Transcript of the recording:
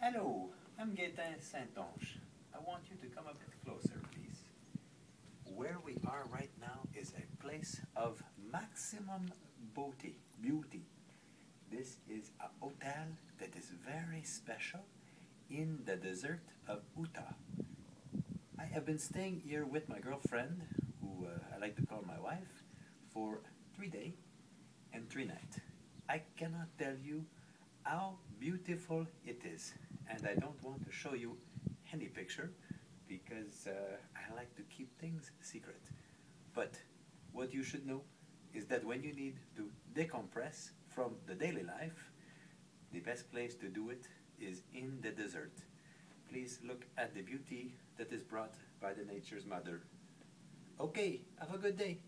Hello, I'm Gaetan Saint-Onge. I want you to come a bit closer, please. Where we are right now is a place of maximum beauty. This is a hotel that is very special in the desert of Utah. I have been staying here with my girlfriend, who I like to call my wife, for 3 days and 3 nights. I cannot tell you how beautiful it is, and I don't want to show you any picture because I like to keep things secret. But what you should know is that when you need to decompress from the daily life, the best place to do it is in the desert. Please look at the beauty that is brought by the nature's mother. Okay, have a good day.